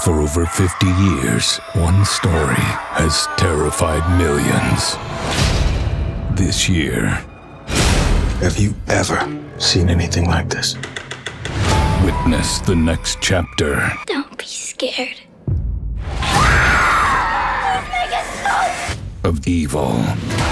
For over 50 years, one story has terrified millions. This year... Have you ever seen anything like this? Witness the next chapter. Don't be scared. Of evil.